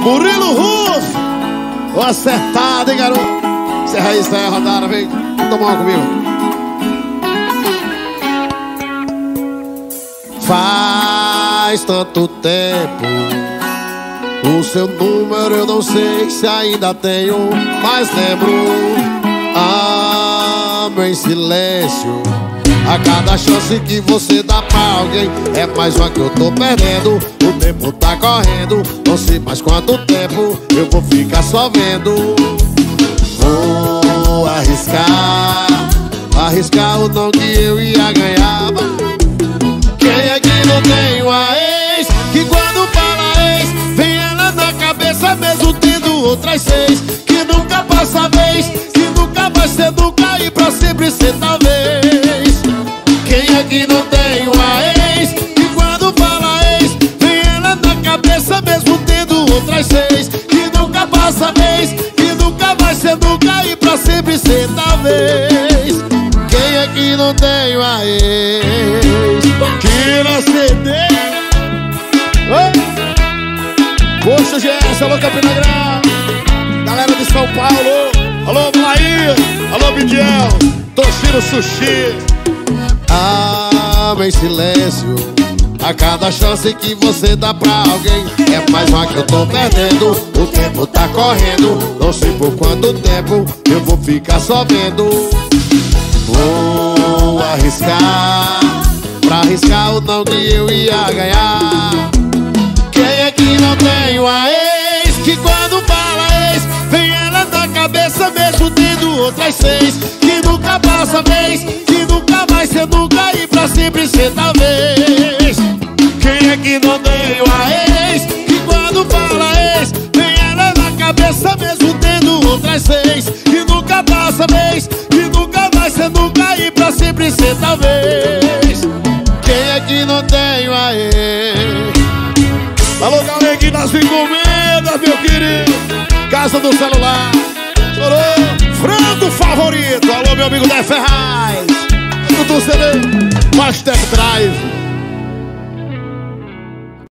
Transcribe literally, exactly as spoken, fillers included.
Murilo Russo. Tô acertado, hein, garoto? Encerra aí, encerra a rodada, vem. Toma uma comigo. Faz tanto tempo, o seu número eu não sei se ainda tenho, mas lembro. Amo em silêncio. A cada chance que você dá pra alguém é mais uma que eu tô perdendo. O tempo tá correndo, não sei mais quanto tempo eu vou ficar só vendo. Vou arriscar, arriscar o não que eu ia ganhar. Quem é que não tem uma ex, que quando fala ex vem ela na cabeça mesmo tendo outras seis, que nunca passa vez, que nunca vai ser nunca e pra sempre ser talvez. Quem é que não tem uma ex, que quando fala ex vem ela na cabeça mesmo tendo outras seis, que nunca passa vez, que nunca vai ser nunca e pra sempre ser talvez. Quem é que não tem uma ex? Tira C D. Oi. Poxa, G S, alô Campina Grande, galera de São Paulo, alô Bahia, alô Bidiel, Toshiro Sushi. Amo em silêncio. A cada chance que você dá pra alguém é mais uma que eu tô perdendo. O tempo tá correndo, não sei por quanto tempo eu vou ficar só vendo. Vou arriscar, pra arriscar o não que eu ia ganhar. Quem é que não tem uma ex, que quando fala ex vem ela na cabeça mesmo tendo outras seis, que nunca passa vez, que nunca vai ser nunca e pra sempre ser talvez. Quem é que não tem uma ex, que quando fala ex vem ela na cabeça mesmo tendo outras seis, que nunca passa vez, que nunca vai ser nunca e pra sempre ser talvez. Quem é que não tem uma ex? Alô, galera aqui das encomendas, meu querido, Casa do Celular, chorou, frango favorito. Alô, meu amigo Dé Ferraz, do C D Master Drive.